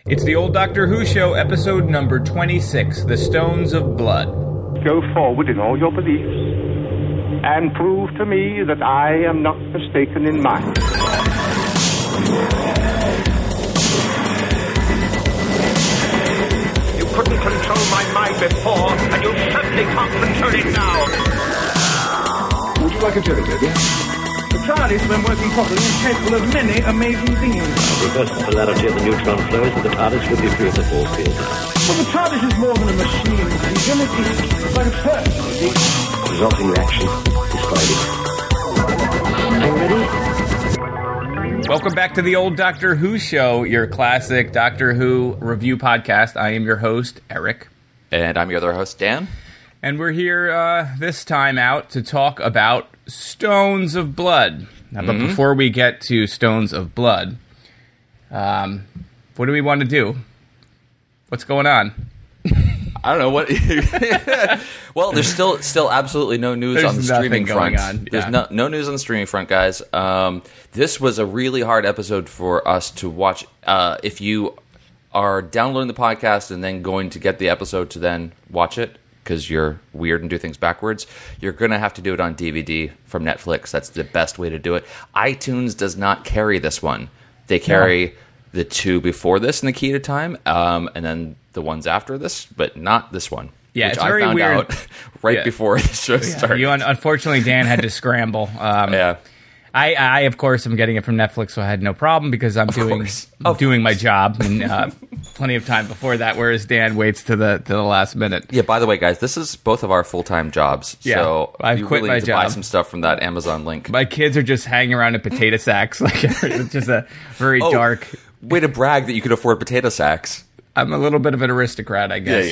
It's the Old Doctor Who Show, episode number 26, The Stones of Blood. Go forward in all your beliefs and prove to me that I am not mistaken in mine. You couldn't control my mind before, and you certainly can't control it now. Would you like a jelly, Debbie? The TODWS, when working properly, is capable of many amazing things. Reverse the polarity of the neutron flows, and the TODWS will be free of the force field. Well, the TODWS is more than a machine, Stephen. It's like a person, you see. Resulting reaction. Describe it. Are you ready? Welcome back to the Old Doctor Who Show, your classic Doctor Who review podcast. I am your host, Eric. And I'm your other host, Dan. And we're here this time out to talk about Stones of Blood. Now, but before we get to Stones of Blood, what do we want to do? What's going on? I don't know what. Well, there's still absolutely no news on the streaming front. There's no news on the streaming front, guys. This was a really hard episode for us to watch. If you are downloading the podcast and then going to get the episode to then watch it, because you're weird and do things backwards, you're going to have to do it on DVD from Netflix. That's the best way to do it. iTunes does not carry this one. They carry the two before this in the key to time, and then the ones after this, but not this one. Yeah, which it's very I found weird. out right before the show started. Unfortunately, Dan had to scramble. Yeah. I, of course, am getting it from Netflix, so I had no problem because I'm doing my job and plenty of time before that, whereas Dan waits to the last minute. Yeah, by the way, guys, this is both of our full-time jobs, so I've quit really my need to job. buy some stuff from that Amazon link. My kids are just hanging around in potato sacks. Like, it's just a very dark... Way to brag that you could afford potato sacks. I'm a little bit of an aristocrat, I guess.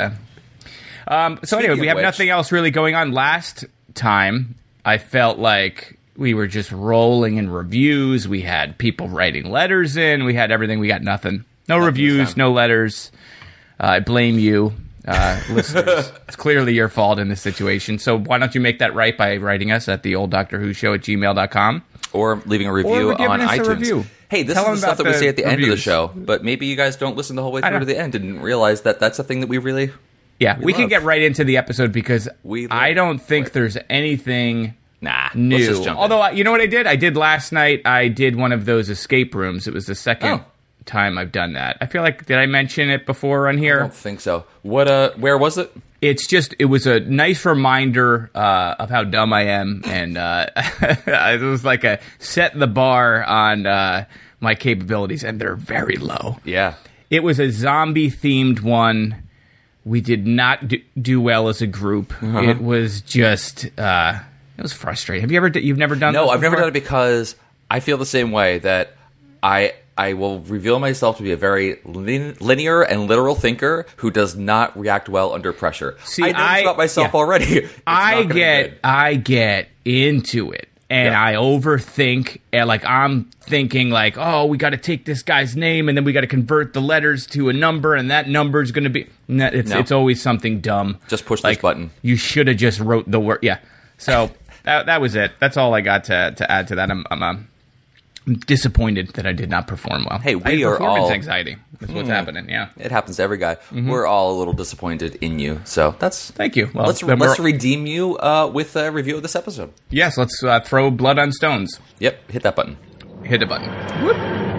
So anyway, we have nothing else really going on. Last time, I felt like we were just rolling in reviews. We had people writing letters in. We had everything. We got nothing. No reviews, no letters. I blame you, listeners. It's clearly your fault in this situation. So why don't you make that right by writing us at theolddoctorwhoshow@gmail.com. Or leaving a review on iTunes. Review. Hey, this is the stuff that we say at the end of the show, but maybe you guys don't listen the whole way through to the end and didn't realize that that's a thing that we really we can get right into the episode because I don't think there's anything new. Let's just jump in. Although, you know what I did? I did last night. I did one of those escape rooms. It was the second time I've done that. I feel like, did I mention it before on here? I don't think so. What? Where was it? It was a nice reminder of how dumb I am, and it was like a set the bar on my capabilities, and they're very low. Yeah. It was a zombie-themed one. We did not do well as a group. It was just, it was frustrating. You've never done this No, before? I've never done it because I feel the same way, that I will reveal myself to be a very linear and literal thinker who does not react well under pressure. See, I know about myself already. I get into it, and I overthink, and like I'm thinking like, oh, we got to take this guy's name, and then we got to convert the letters to a number, and that number is going to be. It's always something dumb. Just push this button. You should have just wrote the word. Yeah. So that was it. That's all I got to add to that. I'm disappointed that I did not perform well. Hey, I are performance all anxiety. That's what's happening. Yeah, it happens to every guy. We're all a little disappointed in you, so that's thank you. Well, let's redeem you with a review of this episode. Yes, let's throw blood on stones. Yep, hit that button. Hit the button. Whoop.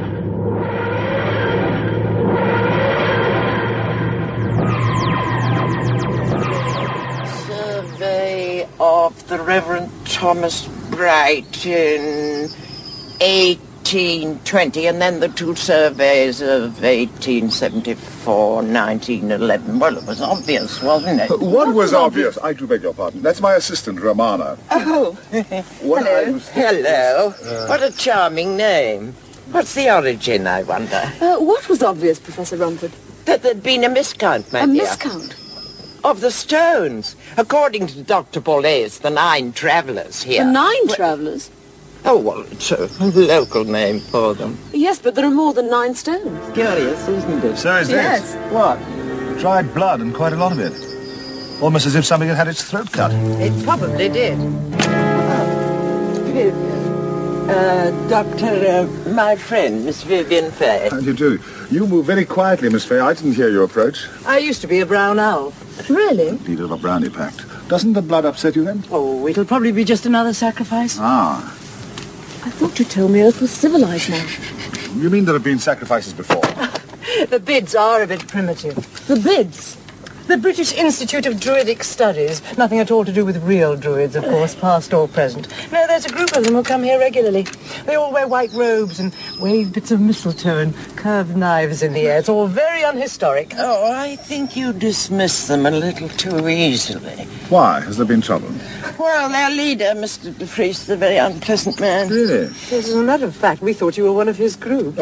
Survey of the Reverend Thomas Brighton, 1820, and then the two surveys of 1874, 1911. Well, it was obvious, wasn't it? What was obvious? I do beg your pardon. That's my assistant, Romana. Oh, hello. What a charming name. What's the origin, I wonder? What was obvious, Professor Rumford? That there'd been a miscount, my dear. A miscount? Of the stones. According to Dr. Boulez, the 9 travellers here. The 9 travellers? Oh, well, it's a local name for them. Yes, but there are more than 9 stones. Curious, isn't it? So is Yes. this. What? Dried blood and quite a lot of it. Almost as if somebody had its throat cut. It probably did. Doctor, my friend, Miss Vivian Fay. How do you do? You move very quietly, Miss Fay. I didn't hear you approach. I used to be a brown owl. Really? Leader of a brownie pact. Doesn't the blood upset you then? Oh, it'll probably be just another sacrifice. Ah. I thought you told me Earth was civilized now. You mean there have been sacrifices before? The bids are a bit primitive. The bids? The British Institute of Druidic Studies. Nothing at all to do with real druids, of course, past or present. No, there's a group of them who come here regularly. They all wear white robes and wave bits of mistletoe and curved knives in the air. It's all very unhistoric. Oh, I think you dismiss them a little too easily. Why? Has there been trouble? Well, their leader, Mr. de Vries, is a very unpleasant man. Really? As a matter of fact, we thought you were one of his group.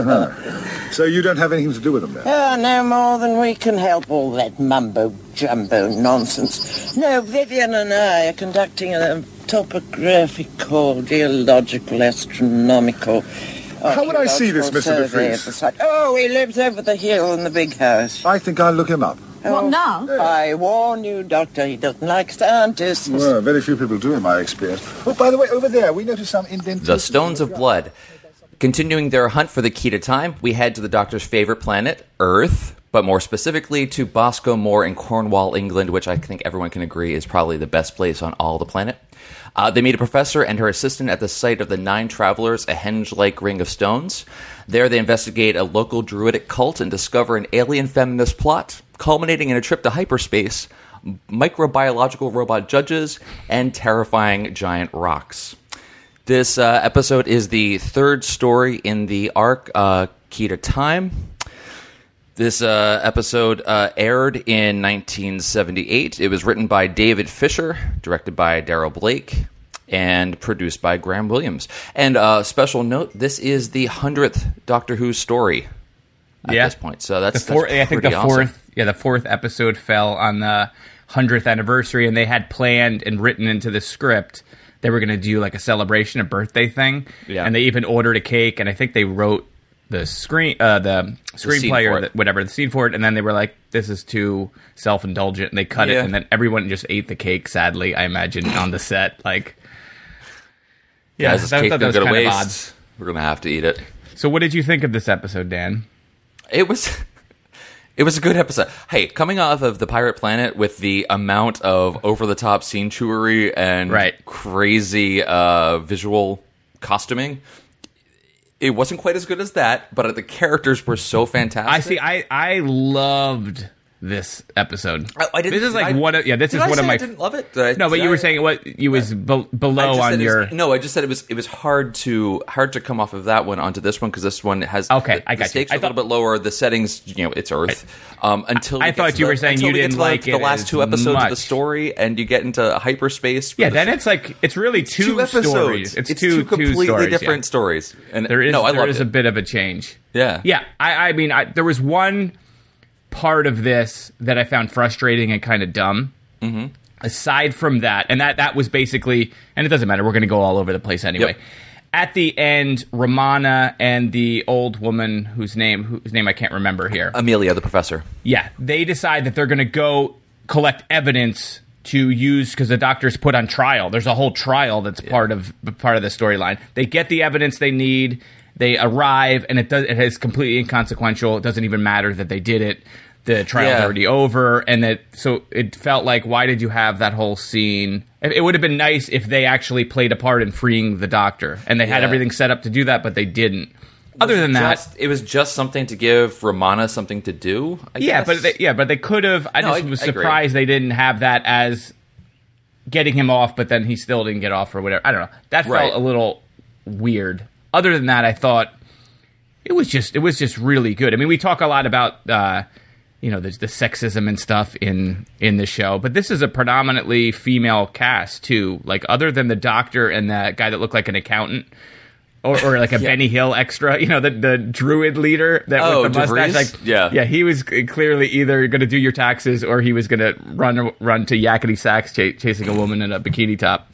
So you don't have anything to do with them then? Oh, no more than we can help all that mumbo-jumbo nonsense. No, Vivian and I are conducting a topographical, geological, astronomical... How would I see this, Mr. de Vries? Oh, he lives over the hill in the big house. I think I'll look him up. What now? I warn you, Doctor, he doesn't like scientists. Well, very few people do in my experience. Oh, by the way, over there, we noticed some indentation. The Stones of Blood. Continuing their hunt for the key to time, we head to the Doctor's favorite planet, Earth, but more specifically to Bosco Moor in Cornwall, England, which I think everyone can agree is probably the best place on all the planet. They meet a professor and her assistant at the site of the Nine Travelers, a henge-like ring of stones. There they investigate a local druidic cult and discover an alien feminist plot, culminating in a trip to hyperspace, microbiological robot judges, and terrifying giant rocks. This episode is the third story in the arc, Key to Time. This episode aired in 1978. It was written by David Fisher, directed by Darrell Blake, and produced by Graham Williams. And special note, this is the 100th Doctor Who story at this point. So that's pretty I think the awesome. the fourth episode fell on the 100th anniversary, and they had planned and written into the script they were going to do like a celebration, a birthday thing. Yeah. And they even ordered a cake, and I think they wrote the screenplay or whatever, the scene for it, and then they were like, this is too self-indulgent, and they cut it, and then everyone just ate the cake, sadly, I imagine, on the set. Like, yeah, this cake going to go to waste. We're going to have to eat it. So what did you think of this episode, Dan? It was a good episode. Hey, coming off of the Pirate Planet with the amount of over-the-top scene chewlery and crazy visual costuming, it wasn't quite as good as that, but the characters were so fantastic. I loved this episode. I didn't. This is like one of this is one of my. I didn't love it. No, but you were saying what you was below on your. No, I just said it was hard to come off of that one onto this one because this one has I got the stakes are a little bit lower. The settings, it's Earth. Until I thought you were saying you didn't like the last two episodes of the story, and you get into hyperspace. Yeah, then it's really two episodes. Stories. It's two completely stories, different stories. And there is a bit of a change. Yeah, yeah. I mean, there was one part of this that I found frustrating and kind of dumb. Mm-hmm. Aside from that, and that was basically, and it doesn't matter, we're going to go all over the place anyway. Yep. At the end, Romana and the old woman whose name I can't remember here. Amelia, the professor. Yeah, they decide that they're going to go collect evidence to use because the Doctor's put on trial. There's a whole trial that's part of the storyline. They get the evidence they need. They arrive, and it is completely inconsequential. It doesn't even matter that they did it. The trial's already over, and so it felt like, why did you have that whole scene? It would have been nice if they actually played a part in freeing the Doctor, and they had everything set up to do that, but they didn't. Other than that, it was just something to give Romana something to do. I guess. But they could have. I was surprised they didn't have that as getting him off, but then he still didn't get off or whatever. I don't know. That felt a little weird. Other than that, I thought it was just really good. I mean, we talk a lot about there's the sexism and stuff in the show, but this is a predominantly female cast too. Like, other than the Doctor and that guy that looked like an accountant or like a Benny Hill extra, the druid leader with the mustache. Like, he was clearly either going to do your taxes or he was going to run to yakety sax chasing a woman in a bikini top.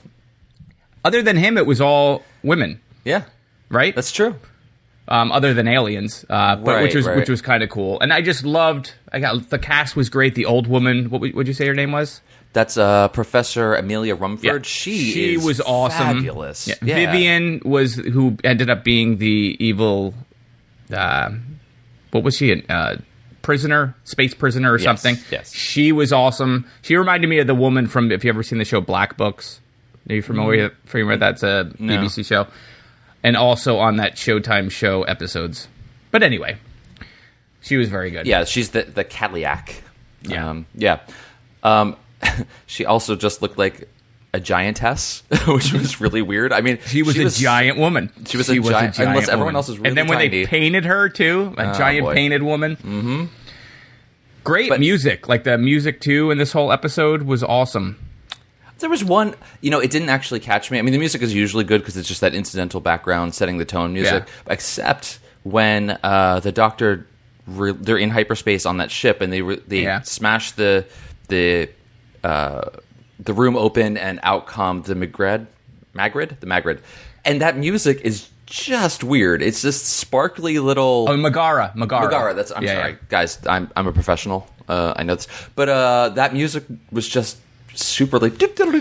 Other than him, it was all women. Yeah. Right? That's true. Other than aliens, which was kind of cool. And I just loved, the cast was great. The old woman, what would you say her name was? That's Professor Amelia Rumford. Yeah. She was awesome. Fabulous. Yeah. Yeah. Vivian was who ended up being the evil. What was she? Space prisoner or something. Yes. She was awesome. She reminded me of the woman from, if you ever seen the show Black Books. Are you familiar with that's a BBC show? And also on that Showtime show episodes. But anyway, she was very good. Yeah, she's the Cadillac. Yeah. She also just looked like a giantess, which was really weird. I mean, she was a giant woman. She was a giant unless everyone else is really tiny. And then when they painted her, too, a giant painted woman. Mm-hmm. Great music. Like, the music, too, in this whole episode was awesome. There was one, it didn't actually catch me. I mean, the music is usually good because it's just that incidental background setting the tone music. Yeah. Except when the Doctor, they're in hyperspace on that ship and they smash the room open and out come the Magrid. And that music is just weird. It's just sparkly little... Oh, Megara. I'm sorry. Guys, I'm a professional. I know this. But that music was just super like...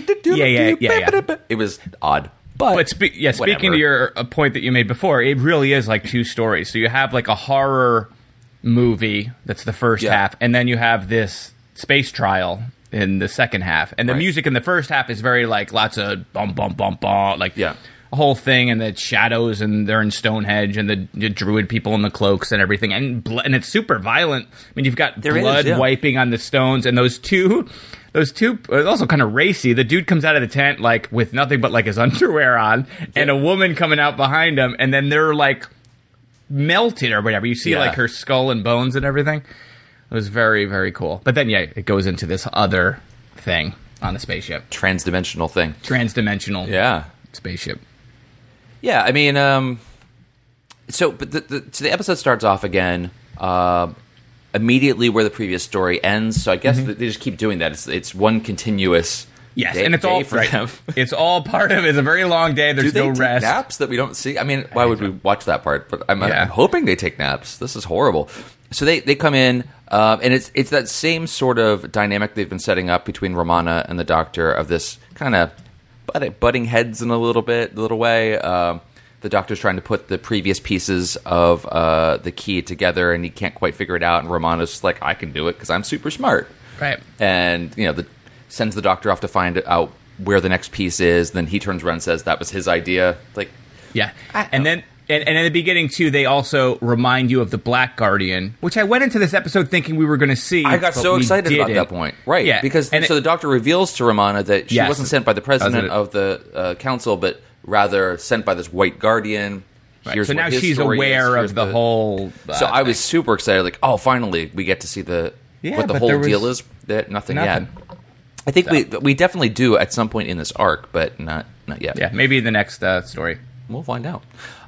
Yeah. It was odd. But speaking to your point that you made before, it really is like two stories. So you have like a horror movie that's the first half, and then you have this space trial in the second half. And the music in the first half is very like lots of bum bum bum bum, like a whole thing, and the shadows, and they're in Stonehenge, and the druid people in the cloaks and everything, and it's super violent. I mean, you've got blood wiping on the stones, and those two are also kind of racy. The dude comes out of the tent like with nothing but like his underwear on, and a woman coming out behind him, and then they're like melted or whatever. You see like her skull and bones and everything. It was very, very cool. But then, it goes into this other thing on the spaceship. Transdimensional thing. Transdimensional spaceship. Yeah, I mean, so the episode starts off again immediately where the previous story ends. So I guess they just keep doing that. It's one continuous day, and it's all for them. It's all part of it. It's a very long day. There's no rest. Take naps that we don't see? I mean, why would we watch that part? But I'm hoping they take naps. This is horrible. So they come in, and it's that same sort of dynamic they've been setting up between Romana and the Doctor of this kind of butting heads in a little way. The Doctor's trying to put the previous pieces of the key together, and he can't quite figure it out. And Romana's just like, I can do it because I'm super smart. Right. And, sends the Doctor off to find out where the next piece is. Then he turns around and says that was his idea. Like, and then... And in the beginning, too, they also remind you of the Black Guardian, which I went into this episode thinking we were going to see. I got so excited about that point. Right. Yeah. Because so the Doctor reveals to Romana that she wasn't sent by the president of the council, but rather sent by this White Guardian. Right. So now she's aware of the whole... so I was super excited. Like, finally, we get to see what the whole deal is. Nothing yet. I think we definitely do at some point in this arc, but not yet. Yeah, maybe in the next story. We'll find out.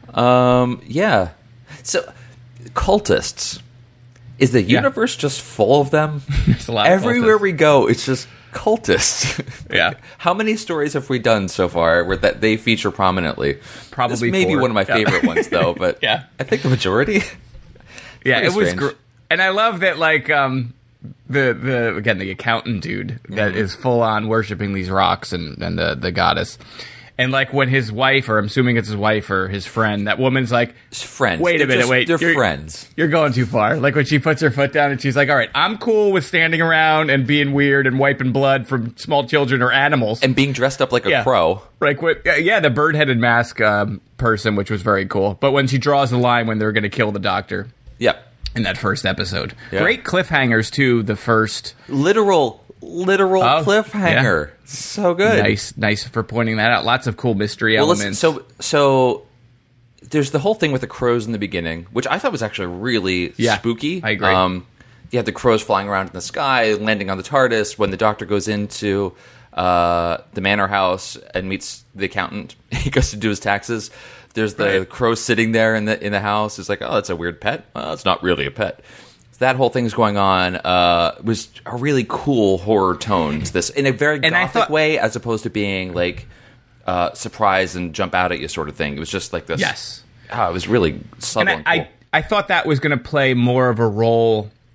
So, cultists. Is the universe just full of them? There's a lot Everywhere we go, it's just cultists. Yeah. How many stories have we done so far where that they feature prominently? Probably this may be one of my favorite ones, though, but I think the majority. It was great. And I love that, like, the accountant dude that is full on worshiping these rocks and the goddess. And, like, when his wife, or I'm assuming it's his wife or his friend, that woman's like... Friends. Wait a minute, They're friends. You're going too far. Like, when she puts her foot down and she's like, all right, I'm cool with standing around and being weird and wiping blood from small children or animals. And being dressed up like a crow. Like, the bird-headed mask person, which was very cool. But when she draws the line when they're going to kill the Doctor. Yep. In that first episode. Yeah. Great cliffhangers, too, the first... Literal cliffhanger. Yeah. So good. Nice for pointing that out. Lots of cool mystery elements. So there's the whole thing with the crows in the beginning, which I thought was actually really spooky. I agree. You have the crows flying around in the sky, landing on the TARDIS. When the Doctor goes into the manor house and meets the accountant, he goes to do his taxes. There's the crow sitting there in the house. It's like, oh, that's a weird pet. Well, it's not really a pet. That whole thing's going on was a really cool horror tone to this in a very gothic way, as opposed to being like surprise and jump out at you sort of thing. It was just like this. Yes, it was really subtle. And I thought that was going to play more of a role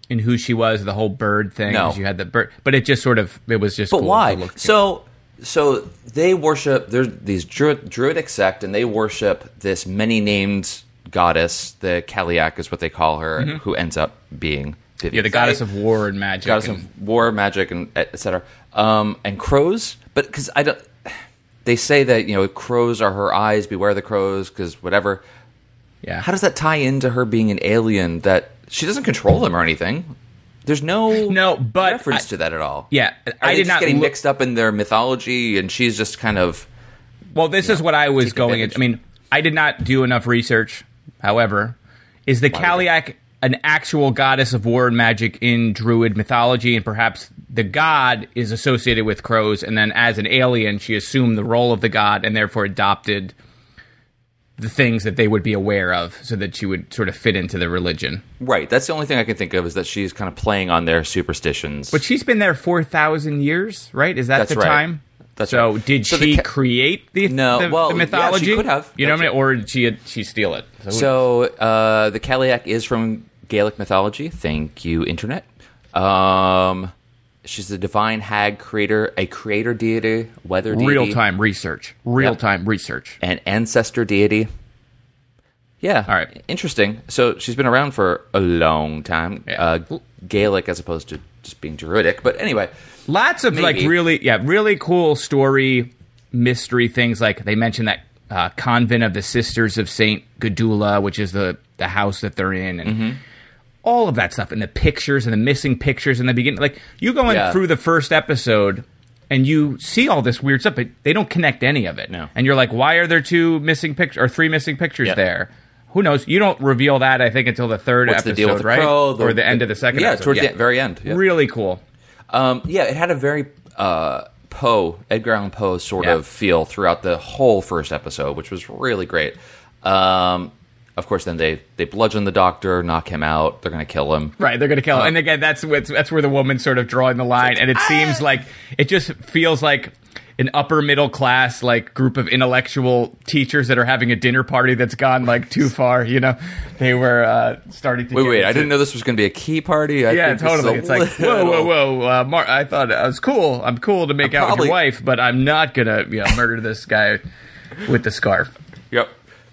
in who she was, the whole bird thing. No. You had the bird, but it just sort of, it was just But cool why? to look So they worship, there's these druidic sect, and they worship this many-named goddess, the Kaliak is what they call her, who ends up being Vivian. Yeah, the goddess of war and magic. Goddess of war, magic, and et cetera. And crows, but because I don't... They say that, crows are her eyes, beware the crows, because whatever. Yeah. How does that tie into her being an alien that... She doesn't control them or anything. There's no reference to that at all. Yeah. I did not getting mixed up in their mythology, and she's just kind of... Well, this is what I was going into. I mean, I did not do enough research. However, is the Kaliak an actual goddess of war and magic in Druid mythology, and perhaps the god is associated with crows, and then as an alien, she assumed the role of the god and therefore adopted the things that they would be aware of so that she would sort of fit into the religion. Right. That's the only thing I can think of is that she's kind of playing on their superstitions. But she's been there 4,000 years, right? Is that That's the right. time? That's so right. did she create the mythology? Yeah, she could have. You know what I mean? Or did she steal it? So the Kaliak is from Gaelic mythology. Thank you, Internet. She's a divine hag creator, a creator deity, weather deity. Real-time research. Research. An ancestor deity. Yeah. All right. Interesting. So she's been around for a long time. Yeah. Gaelic as opposed to just being Druidic. But anyway. Lots of really cool story, mystery things. Like they mentioned that convent of the Sisters of Saint Gudula, which is the house that they're in, and all of that stuff, and the pictures and the missing pictures in the beginning. Like you go in through the first episode and you see all this weird stuff, but they don't connect any of it. No. And you're like, why are there 2 missing pictures or 3 missing pictures there? Who knows? You don't reveal that, I think, until the third What's episode, the deal with the right? crow, or the end of the second episode. Towards the very end. Yeah. Really cool. It had a very Edgar Allan Poe sort of feel throughout the whole first episode, which was really great. Of course, then they bludgeon the doctor, knock him out. They're going to kill him. Right, they're going to kill him. And again, that's where the woman's sort of drawing the line. And it seems like, it just feels like an upper middle class group of intellectual teachers that are having a dinner party that's gone too far. They were starting to. Wait! I didn't know this was going to be a key party. Yeah, totally. It's like whoa! Mark, I thought it was cool. I'm cool to make out with your wife, but I'm not gonna murder this guy with the scarf. Yep.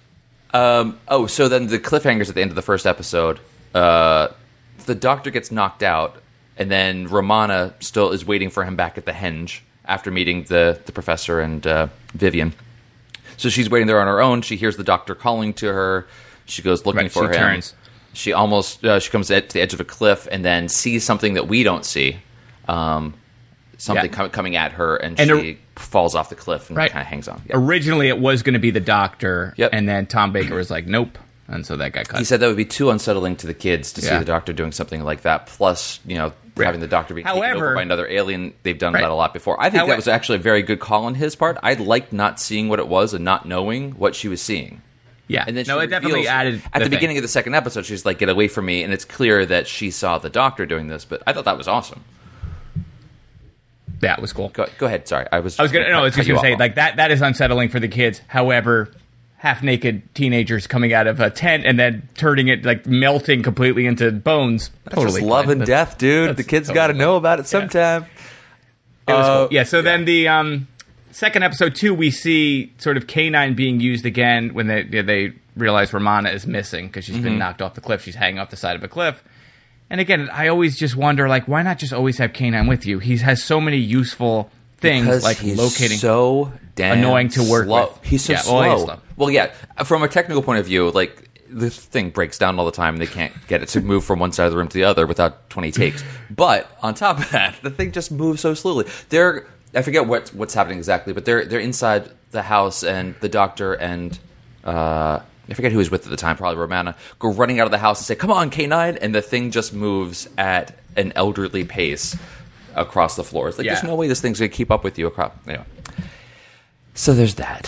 So then the cliffhangers at the end of the first episode. The doctor gets knocked out, and then Romana still is waiting for him back at the henge after meeting the professor and Vivian. So she's waiting there on her own. She hears the doctor calling to her. She goes looking for him. Turns. She almost she comes to the edge of a cliff and then sees something that we don't see. Something coming at her, and she falls off the cliff and kind of hangs on. Yep. Originally, it was going to be the doctor, and then Tom Baker was like, nope. And so that got cut. He said that would be too unsettling to the kids to see the doctor doing something like that. Plus, having the doctor be taken over by another alien. They've done that a lot before. I think that was actually a very good call on his part. I liked not seeing what it was and not knowing what she was seeing. Yeah. And then it definitely added at the beginning of the second episode, she's like, get away from me. And it's clear that she saw the doctor doing this. But I thought that was awesome. Yeah, it was cool. Go ahead. Sorry. I was just going to say, that is unsettling for the kids. However, half-naked teenagers coming out of a tent and then turning it, melting completely into bones. That's totally just love and death, dude. The kids got to know about it sometime. It was cool. Yeah, so then the second episode, too, we see sort of K9 being used again when they realize Romana is missing because she's been knocked off the cliff. She's hanging off the side of a cliff. And again, I always just wonder, why not just always have K9 with you? He has so many useful things, because he's locating. So damn annoying to work with. He's so slow. Well, yeah. From a technical point of view, this thing breaks down all the time. They can't get it to move from one side of the room to the other without 20 takes. But on top of that, the thing just moves so slowly. I forget what's happening exactly, but they're inside the house, and the doctor and I forget who he was with at the time, probably Romana, go running out of the house and say, "Come on, K9," and the thing just moves at an elderly pace across the floor. It's there's no way this thing's going to keep up with you across. So there's that.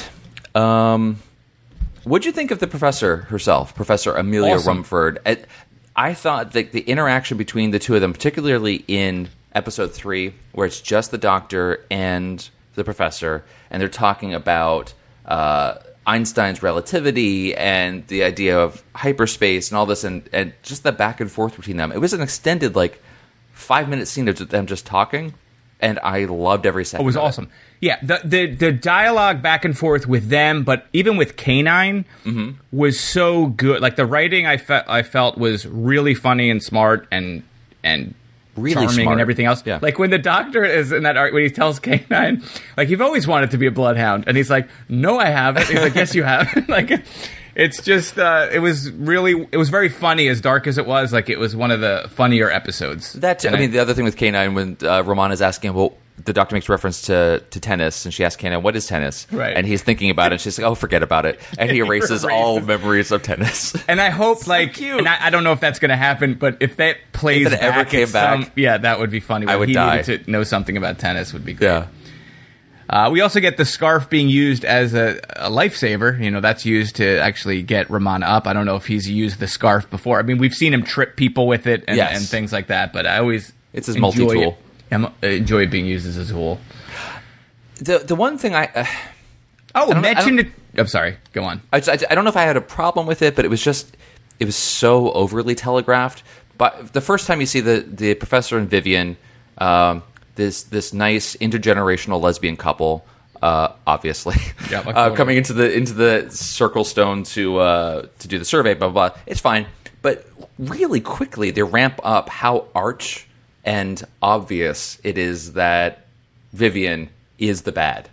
What'd you think of the professor herself, Professor Amelia Rumford? I thought that the interaction between the two of them, particularly in episode 3, where it's just the doctor and the professor, and they're talking about Einstein's relativity and the idea of hyperspace and all this, and just the back and forth between them. It was an extended, 5-minute scene of them just talking, and I loved every second. It was awesome. Yeah, the dialogue back and forth with them, but even with K9 was so good. Like, the writing I felt was really funny and smart and really charming smart. And everything else. Yeah. Like, when the doctor is in that art, when he tells K9, like, you've always wanted to be a bloodhound, and he's like, no, I haven't. He's like, yes, you have. Like, it's just, it was very funny, as dark as it was. Like, it was one of the funnier episodes. The other thing with K9, when Romana is asking him, well, the doctor makes reference to tennis, and she asks K9, what is tennis? Right. And he's thinking about it, and she's like, oh, forget about it. And he erases all memories of tennis. And I hope, so cute. And I don't know if that's going to happen, but if that plays if it back, ever came back, that would be funny. I would die. Needed to know something about tennis would be great. Yeah. We also get the scarf being used as a lifesaver. That's used to actually get Romana up. I don't know if he's used the scarf before. I mean, we've seen him trip people with it and things like that, but I always it's his multi-tool. Enjoy it being used as a tool. The one thing I'm sorry, go on. I don't know if I had a problem with it, but it was so overly telegraphed. But the first time you see the professor and Vivian, this nice intergenerational lesbian couple, obviously, coming into the Circle Stone to do the survey, blah blah blah. It's fine, but really quickly they ramp up how arch and obvious it is that Vivian is the bad.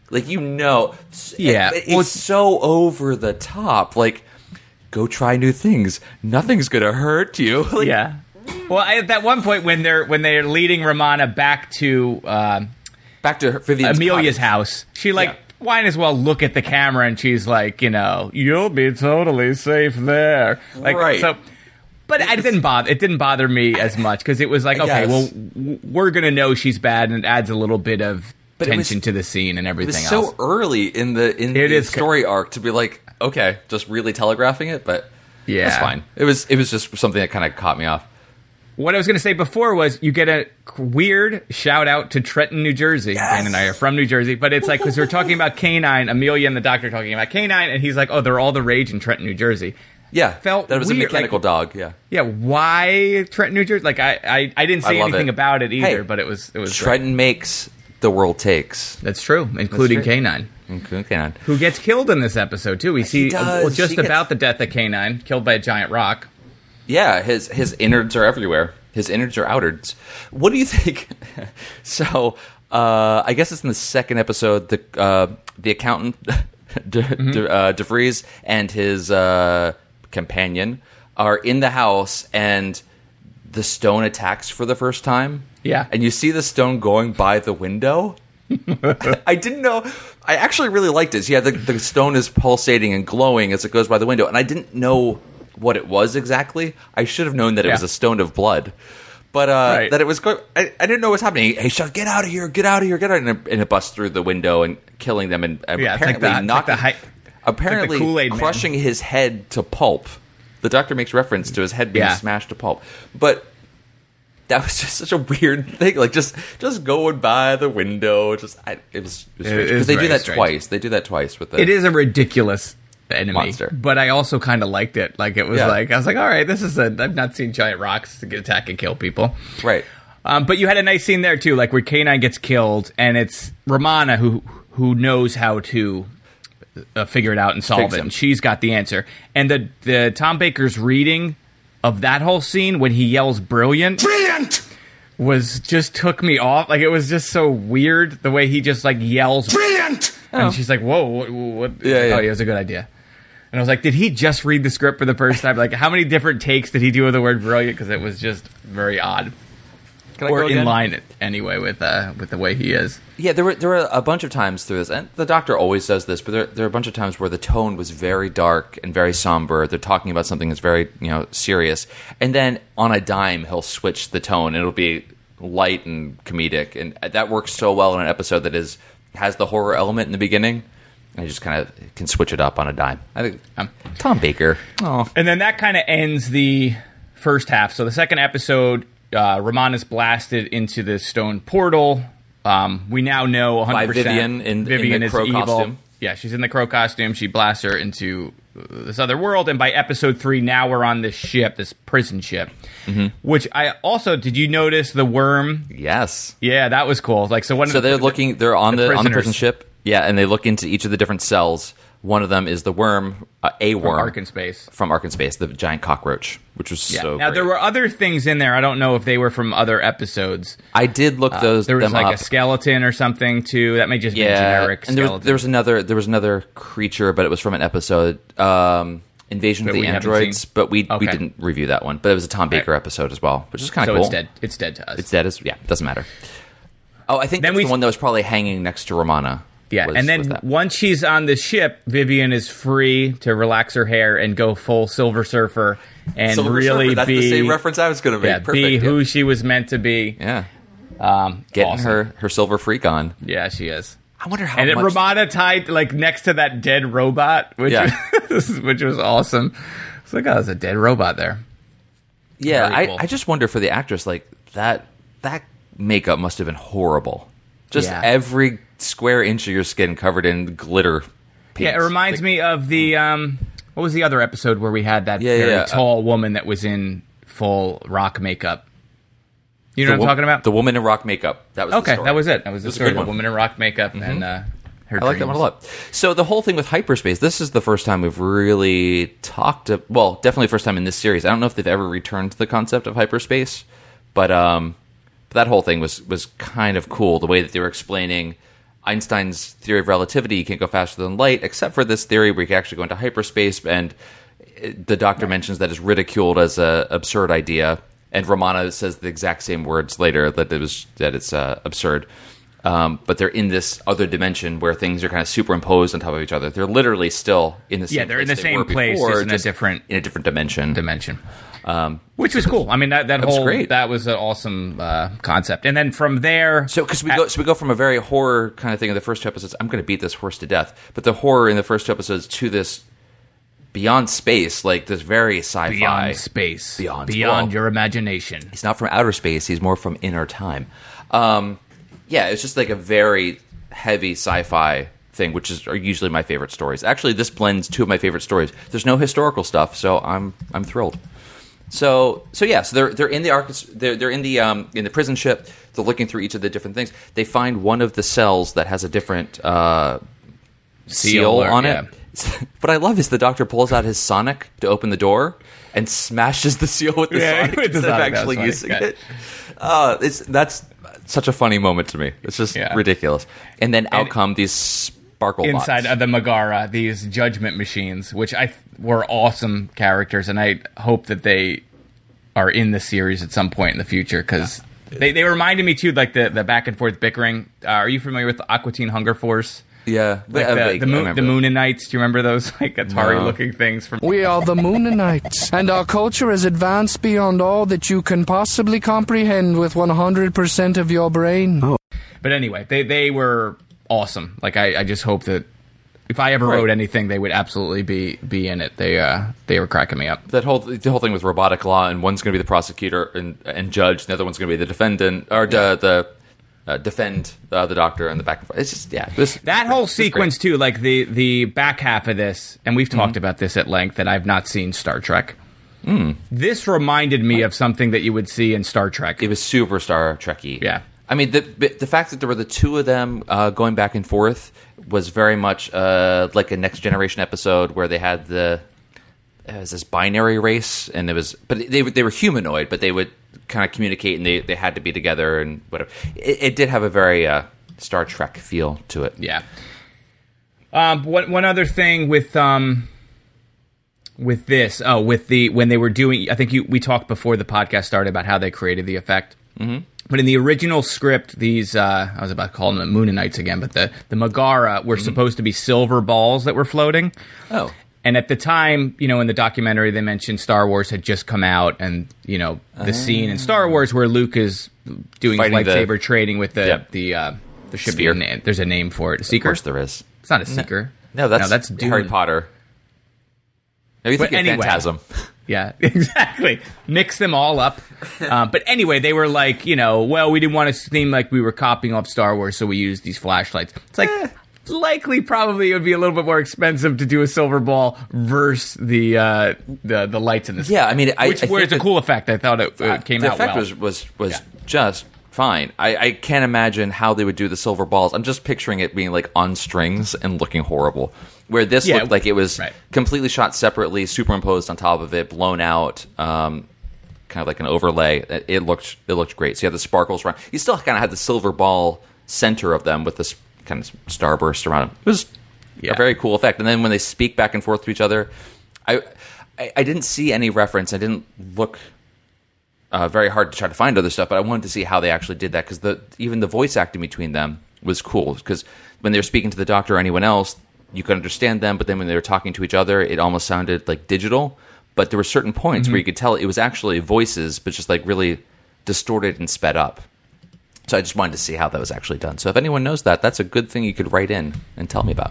It's so over the top. Like, go try new things. Nothing's gonna hurt you. Yeah. Well, at that one point when they're leading Romana back to Vivian's Amelia's cottage. house, she might as well look at the camera, and she's like, you'll be totally safe there. Right. So. But it didn't bother me as much, because it was like, okay, well, we're going to know she's bad, and it adds a little bit of tension to the scene and everything else. It was so early in the story arc to be like, okay, just really telegraphing it, but that's fine. It was just something that kind of caught me off. What I was going to say before was, you get a weird shout out to Trenton, New Jersey. Yes. Dan and I are from New Jersey, but it's like, because we're talking about K9, Amelia and the doctor talking about K9, and he's like, oh, they're all the rage in Trenton, New Jersey. Yeah, felt that was weird. A mechanical dog. Yeah, yeah. Why Trenton, New Jersey? Like, I didn't say anything about it either, but it was. Trenton makes, the world takes. That's true, including K9. Who gets killed in this episode too? We see about the death of K9, killed by a giant rock. Yeah, his innards are everywhere. His innards are outards. What do you think? So, I guess it's in the second episode. The accountant DeVries and his companion are in the house, and the stone attacks for the first time. Yeah. And you see the stone going by the window. I didn't know. I actually really liked it. Yeah, the stone is pulsating and glowing as it goes by the window, and I didn't know what it was exactly. I should have known that it was a stone of blood. But that it was going. I didn't know what was happening. Hey, shut! Get out of here! Get out of here! Get out! And it busts through the window and killing them, and apparently crushing his head to pulp. The doctor makes reference to his head being smashed to pulp, but that was just such a weird thing. Like, just going by the window. It was strange, because they do that twice. They do that twice with the. It is a ridiculous enemy monster, but I also kind of liked it. Like, it was like, I was like, all right, this is I've not seen giant rocks attack and kill people, right? But you had a nice scene there too, like where K9 gets killed, and it's Romana who knows how to figure it out and solve it, and she's got the answer. And the Tom Baker's reading of that whole scene when he yells "brilliant," was just took me off. Like, it was just so weird the way he just like yells "brilliant," and she's like, "Whoa, what?" Yeah. Oh, yeah, it was a good idea. And I was like, did he just read the script for the first time? Like, how many different takes did he do with the word "brilliant"? Because it was just very odd. Or in line anyway with the way he is. Yeah, there were a bunch of times through this, and the doctor always does this, but there are a bunch of times where the tone was very dark and very somber. They're talking about something that's very serious, and then on a dime he'll switch the tone. It'll be light and comedic, and that works so well in an episode that has the horror element in the beginning. And he just kind of can switch it up on a dime. I think Tom Baker. Oh, and then that kind of ends the first half. So the second episode. Romana's blasted into the stone portal. We now know 100% by Vivian in the crow evil. costume. Yeah, she's in the crow costume. She blasts her into this other world, and by episode 3, now we're on this ship, this prison ship. Which I also, did you notice the worm? Yes. Yeah, that was cool. Like, so they're on the prison ship. Yeah, and they look into each of the different cells. One of them is the worm, a worm. From Ark in Space, the giant cockroach, which was so Now, great. there were other things in there. I don't know if they were from other episodes. I did look those There was them like up. a skeleton or something, too. That may just be a generic and skeleton. there was another creature, but it was from an episode, Invasion of the Androids, but we didn't review that one. But it was a Tom Baker episode as well, which is kind of cool. So it's dead to us. It's dead as, it doesn't matter. Oh, I think that's the one that was probably hanging next to Romana. Yeah, and then once she's on the ship, Vivian is free to relax her hair and go full Silver Surfer and Silver really Surfer, that's be the same reference I was going to make. Yeah, Perfect, be who she was meant to be. Yeah, getting awesome. her silver freak on. Yeah, she is. I wonder how. And much... Romana tied like next to that dead robot, which was awesome. It's like, oh, there's a dead robot there. Yeah, cool. I just wonder for the actress, like that makeup must have been horrible. Just every square inch of your skin covered in glitter paints. Yeah, it reminds me of the what was the other episode where we had that very tall woman that was in full rock makeup? You know what I'm talking about? The woman in rock makeup. That was the story. That was it. That was the story. The woman in rock makeup and her I like that one a lot. So the whole thing with hyperspace, this is the first time we've really talked definitely first time in this series. I don't know if they've ever returned to the concept of hyperspace, but that whole thing was kind of cool, the way that they were explaining Einstein's theory of relativity. You can't go faster than light, except for this theory where you can actually go into hyperspace, and the Doctor mentions that is ridiculed as an absurd idea, and Romana says the exact same words later, that it's absurd. But they're in this other dimension where things are kind of superimposed on top of each other. They're literally still in the same place. Yeah, they're in the same place, just in a different dimension. Which was cool. I mean, that was great. That was an awesome concept. And then from there, because we go from a very horror kind of thing in the first 2 episodes. I'm going to beat this horse to death, but the horror in the first 2 episodes to this beyond space, like this very sci-fi, beyond space, beyond your imagination. He's not from outer space. He's more from inner time. It's just like a very heavy sci-fi thing, which are usually my favorite stories. Actually, this blends 2 of my favorite stories. There's no historical stuff, so I'm thrilled. So they're in the they're in the prison ship. They're looking through each of the different things. They find one of the cells that has a different seal on it. What I love is the Doctor pulls out his sonic to open the door and smashes the seal with the sonic instead of actually using it. That's such a funny moment to me. It's just ridiculous. And then out come these sparkle inside bots. of the Megara, these judgment machines, which were awesome characters, and I hope that they are in the series at some point in the future, because they reminded me too, like the back and forth bickering. Are you familiar with the Aqua Teen Hunger Force? Yeah, like the Mooninites. Do you remember those like Atari-looking things? We are the Mooninites, and our culture is advanced beyond all that you can possibly comprehend with 100% of your brain. Oh. But anyway, they were awesome. Like I just hope that if I ever wrote anything, they would absolutely be in it. They were cracking me up. The whole thing with robotic law, and one's going to be the prosecutor and judge, and the other one's going to be the defendant or defend the Doctor and the back and forth. It's just that whole sequence too. Like the back half of this, and we've talked about this at length. That I've not seen Star Trek. This reminded me of something that you would see in Star Trek. It was super Star Trek-y. Yeah. I mean, the fact that there were the 2 of them going back and forth was very much like a Next Generation episode where they had it was this binary race, and they were humanoid, but they would kind of communicate, and they had to be together and whatever. It did have a very Star Trek feel to it. Yeah. One other thing with this, when they were doing, I think we talked before the podcast started about how they created the effect. Mm-hmm. But in the original script, these, I was about to call them the Mooninites again, but the Megara were supposed to be silver balls that were floating. Oh. And at the time, in the documentary, they mentioned Star Wars had just come out, and, the scene in Star Wars where Luke is doing his lightsaber trading with the ship. There's a name for it. A Seeker? Of course there is. It's not a Seeker. No, that's Harry Potter. No, you think of Phantasm. Yeah, exactly. Mix them all up. But anyway, they were like, we didn't want to seem like we were copying off Star Wars, so we used these flashlights. It's like, likely probably it would be a little bit more expensive to do a silver ball versus the lights in this. Yeah, I mean, where it's a cool effect. I thought it came out well. The effect was just fine. I can't imagine how they would do the silver balls. I'm just picturing it being like on strings and looking horrible. Where this looked like it was completely shot separately, superimposed on top of it, blown out, kind of like an overlay. It looked great. So you had the sparkles around. You still kind of had the silver ball center of them with this kind of starburst around them. It was a very cool effect. And then when they speak back and forth to each other, I didn't see any reference. I didn't look very hard to try to find other stuff, but I wanted to see how they actually did that, because even the voice acting between them was cool, because when they were speaking to the doctor or anyone else, you could understand them, but then when they were talking to each other, it almost sounded like digital. But there were certain points where you could tell it was actually voices, but just like really distorted and sped up. So I just wanted to see how that was actually done. So if anyone knows that, that's a good thing you could write in and tell me about.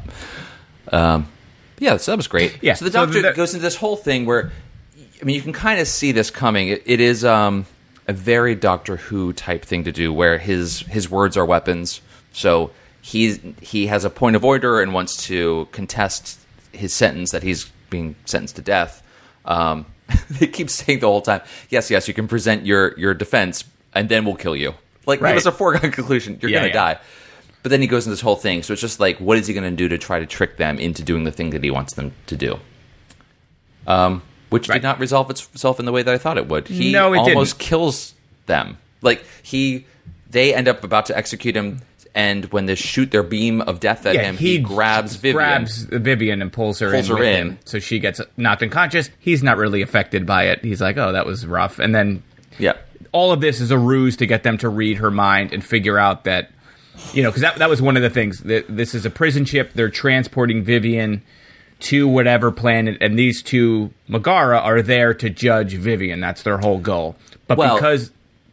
So that was great. Yeah. So the doctor goes into this whole thing where, I mean, you can kind of see this coming. It is a very Doctor Who type thing to do, where his words are weapons. So he has a point of order and wants to contest his sentence that he's being sentenced to death. They keep saying the whole time, yes, you can present your defense, and then we'll kill you. Like, it was a foregone conclusion. You're going to die. But then he goes into this whole thing. So it's just like, what is he going to do to try to trick them into doing the thing that he wants them to do? Which did not resolve itself in the way that I thought it would. He almost kills them. Like, they end up about to execute him, and when they shoot their beam of death at him, he grabs Vivian and pulls her in. So she gets knocked unconscious. He's not really affected by it. He's like, oh, that was rough. And then all of this is a ruse to get them to read her mind and figure out that, because that was one of the things. This is a prison ship. They're transporting Vivian to whatever planet, and these two Megara are there to judge Vivian. That's their whole goal. Because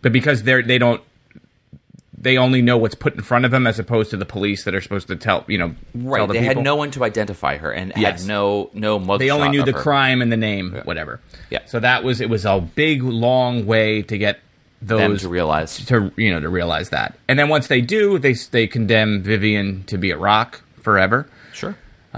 they only know what's put in front of them, as opposed to the police that are supposed to tell the people. They had no one to identify her, and had no mugshot. They only knew the crime and the name, whatever. Yeah. So it was a big, long way to get them to realize to realize that. And then once they do, they condemn Vivian to be a rock forever. Sure.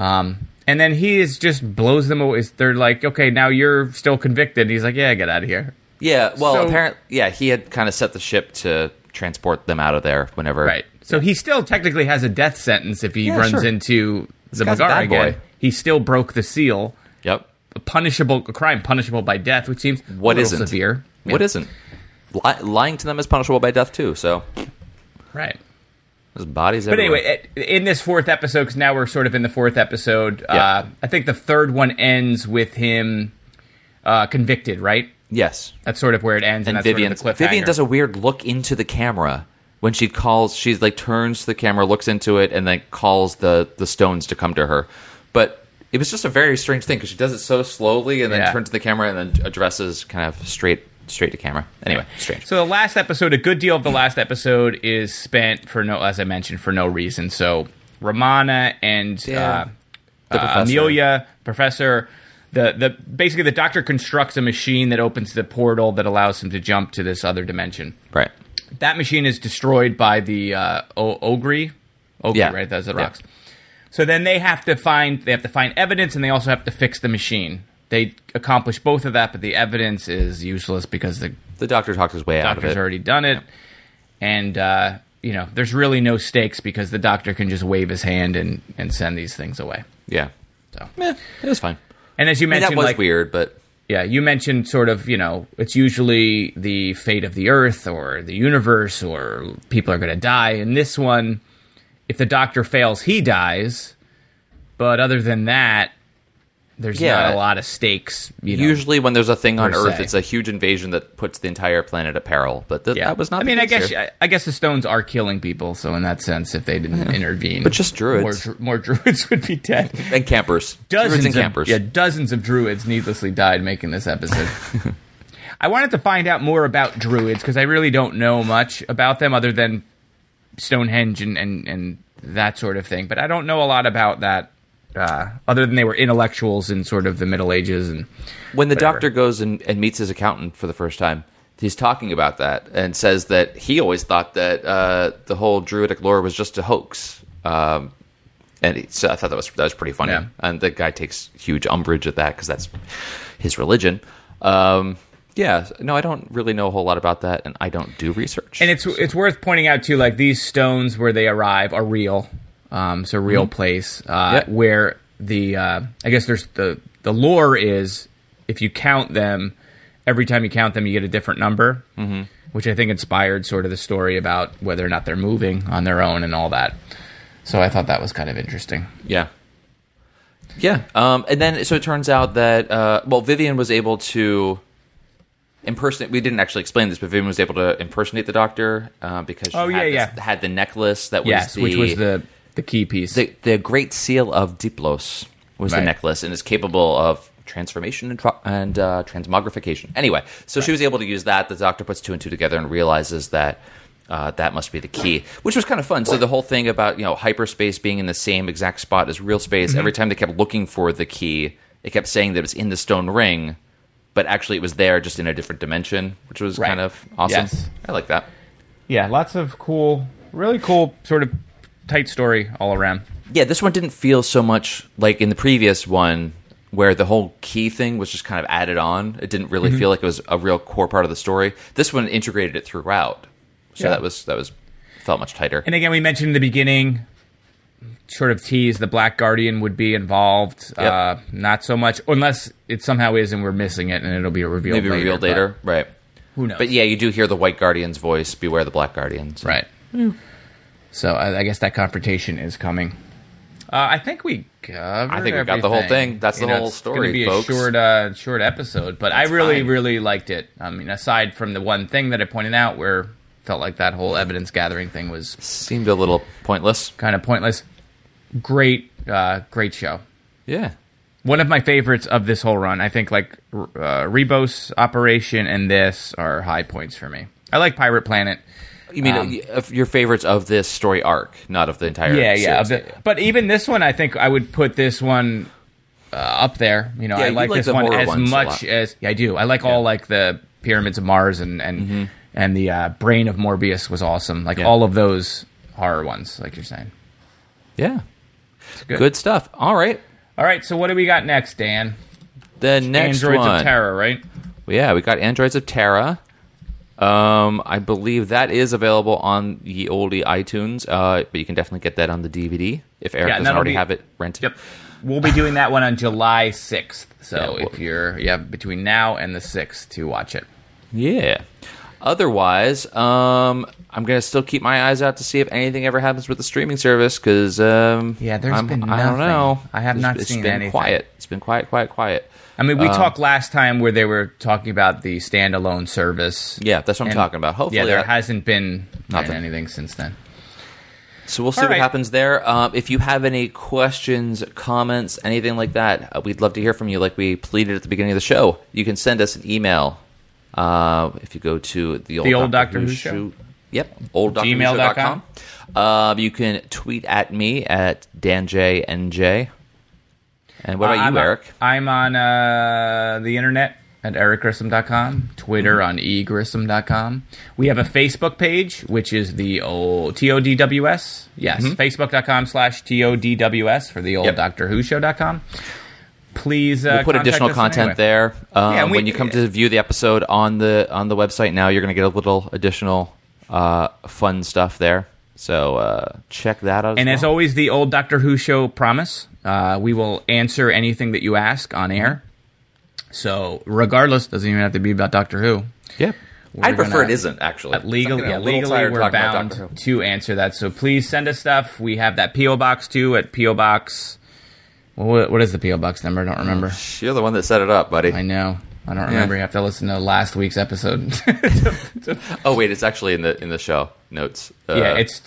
And then he just blows them away. They're like, okay, now you're still convicted. He's like, yeah, get out of here. Yeah, well, apparently, he had kind of set the ship to transport them out of there whenever. Right. So he still technically has a death sentence if he runs into the Megara again. He still broke the seal. Yep. A crime punishable by death, which seems severe. What isn't? Lying to them is punishable by death too, so. Right. There's bodies everywhere. But anyway, in this fourth episode, because now we're sort of in the fourth episode, I think the third one ends with him convicted, right? Yes. That's sort of where it ends, and that's sort of the cliffhanger. Vivian does a weird look into the camera when she calls. She turns to the camera, looks into it, and then calls the stones to come to her. But it was just a very strange thing, because she does it so slowly, and then turns to the camera, and then addresses kind of straight to camera. Anyway, strange. So the last episode, a good deal of the last episode is spent as I mentioned, for no reason. So Romana and the professor. Amelia, Professor, basically the Doctor constructs a machine that opens the portal that allows him to jump to this other dimension. Right. That machine is destroyed by the Ogre, right? That's the rocks. So then they have to find evidence, and they also have to fix the machine. They accomplish both of that, but the evidence is useless because the Doctor talked his way out of it. Doctor's already done it, and there's really no stakes because the Doctor can just wave his hand and send these things away. Yeah, so it was fine. And as you mentioned, that was weird, but you mentioned sort of it's usually the fate of the Earth or the universe, or people are going to die. In this one, if the Doctor fails, he dies. But other than that, there's not a lot of stakes. Usually when there's a thing on Earth, it's a huge invasion that puts the entire planet at peril. But that was not the case here. I guess the stones are killing people, so in that sense, if they didn't intervene... But just druids. More druids would be dead. And campers. Druids and campers. Dozens of druids needlessly died making this episode. I wanted to find out more about druids, because I really don't know much about them other than Stonehenge and that sort of thing. But I don't know a lot about that. Other than they were intellectuals in sort of the Middle Ages. And when the Doctor goes and meets his accountant for the first time, he's talking about that and says that he always thought that the whole druidic lore was just a hoax. And so I thought that was pretty funny. Yeah. And the guy takes huge umbrage at that because that's his religion. Yeah, no, I don't really know a whole lot about that, and I don't do research. And it's worth pointing out too, like these stones where they arrive are real. It's a real place where the I guess there's the lore is if you count them, every time you count them, you get a different number, which I think inspired sort of the story about whether or not they're moving on their own and all that. So I thought that was kind of interesting. Yeah. Yeah. And then, so it turns out that, Vivian was able to impersonate. We didn't actually explain this, but Vivian was able to impersonate the Doctor because she had the necklace that was which was the key piece. The Great Seal of Diplos was the necklace, and is capable of transformation and transmogrification. Anyway, so she was able to use that. The Doctor puts 2 and 2 together and realizes that that must be the key, which was kind of fun. So the whole thing about hyperspace being in the same exact spot as real space, every time they kept looking for the key, it kept saying that it was in the stone ring, but actually it was there just in a different dimension, which was kind of awesome. Yes. I like that. Yeah, lots of cool, really cool sort of tight story all around. Yeah, this one didn't feel so much like in the previous one where the whole key thing was just kind of added on. It didn't really feel like it was a real core part of the story. This one integrated it throughout. So that was felt much tighter. And again, we mentioned in the beginning, sort of tease the Black Guardian would be involved. Yep. Not so much, unless it somehow is and we're missing it and it'll be revealed later. Maybe revealed later, right. Who knows? But yeah, you do hear the White Guardian's voice, beware the Black Guardians. Right. So I guess that confrontation is coming. I think we covered I think we got the whole thing. That's the whole story, it's going to be folks. a short episode, but I really liked it. I mean, aside from the one thing that I pointed out where felt like that whole evidence gathering thing seemed a little pointless. Kind of pointless. Great show. Yeah. One of my favorites of this whole run. I think like Rebos Operation and this are high points for me. I like Pirate Planet. You mean your favorites of this story arc, not of the entire series? But even this one, I think I would put this one up there. I like this one as much as I do. I like all like the Pyramids of Mars and the Brain of Morbius was awesome. Like all of those horror ones, like you're saying. Yeah, good stuff. All right. So what do we got next, Dan? The next Androids one. of Terror, right? Yeah, we got Androids of Terror. I believe that is available on the oldie iTunes, but you can definitely get that on the DVD if Eric doesn't already have it rented. Yep. We'll be doing that one on July 6th. So if you have between now and the 6th to watch it. Yeah. Otherwise, I'm going to still keep my eyes out to see if anything ever happens with the streaming service because there's been nothing. I don't know. I have not seen anything. Quiet. It's been quiet. I mean, we talked last time where they were talking about the standalone service. Yeah, that's what I'm talking about. Hopefully, there hasn't been anything since then. So we'll see what happens there. If you have any questions, comments, anything like that, we'd love to hear from you like we pleaded at the beginning of the show. You can send us an email if you go to the old Doctor Who show. Yep, olddoctorwho.com. You can tweet at me at DanJNJ. And what about you, Eric? I'm on the internet at ericgrissom.com, Twitter on egrissom.com. We have a Facebook page, which is the old TODWS. Yes, facebook.com/TODWS for the old Doctor Who show.com. Please we'll put additional content there. When you come to view the episode on the website now, you're going to get a little additional fun stuff there. So check that out. As always, the old Doctor Who show promise. We will answer anything that you ask on air. So regardless, doesn't even have to be about Doctor Who. Yep. I prefer it isn't, actually. Legally, we're bound to answer that. So please send us stuff. We have that P.O. Box, too, at P.O. Box. What is the P.O. Box number? I don't remember. You're the one that set it up, buddy. I know. I don't remember. You have to listen to last week's episode. Oh, wait, it's actually in the show notes. It's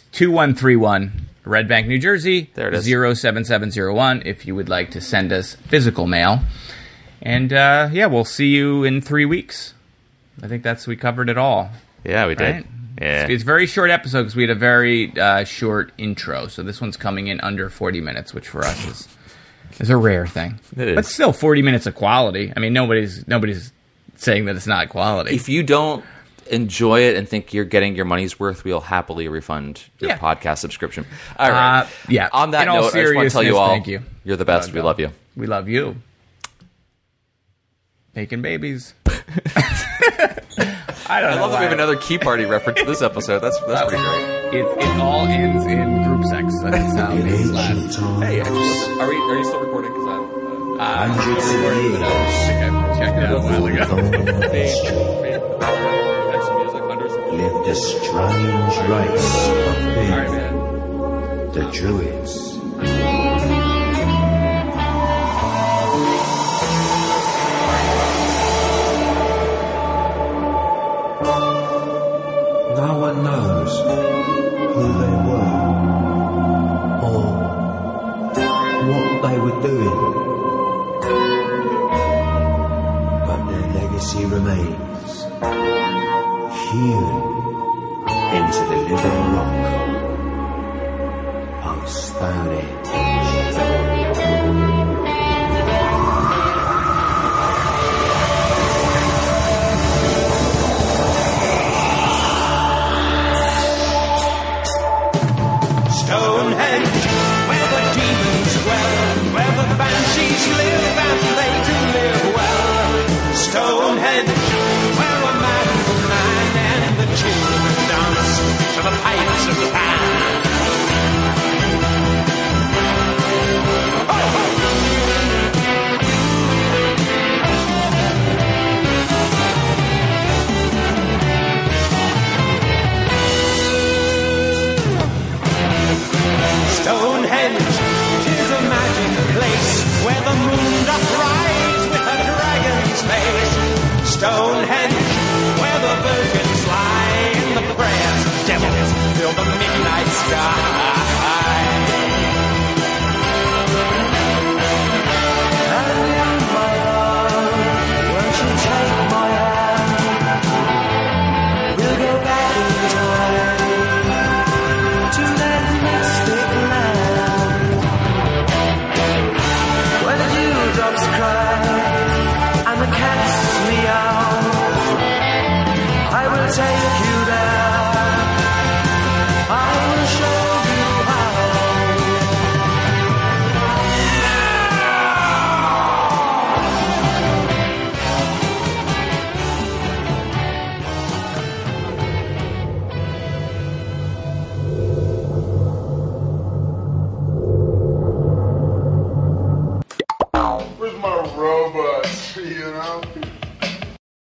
2131 Red Bank, New Jersey. There it is. 07701 if you would like to send us physical mail. And, we'll see you in 3 weeks. I think we covered it all. Yeah, we did. Right? Yeah. It's a very short episode because we had a very short intro. So this one's coming in under 40 minutes, which for us is a rare thing. It is. But still 40 minutes of quality. I mean, nobody's saying that it's not quality. If you don't enjoy it and think you're getting your money's worth, we'll happily refund your podcast subscription. All right. Yeah. On that note, I just want to tell you all, you're the best. We love you. We love you. Making babies. I love that we have another Key Party reference to this episode. That's pretty great. It all ends in group sex. That's how it lasts. Hey, are you still recording? I'm still recording, but I think I checked it out a while ago. Lived a strange race of men, the Druids. No one knows who they were or what they were doing, but their legacy remains, hewn into the living rock of Stonehenge. Stonehenge, where the demons dwell, where the banshees live and they do live well. Stonehenge, where a man will man and the children dance to the pipes of the pan. Stonehenge, 'tis a magic place where the moon doth rise with a dragon's face. Stonehenge, where the virgins lie and the prayers of devils fill the midnight sky. Take you there, I will show you Where's my robot, you know?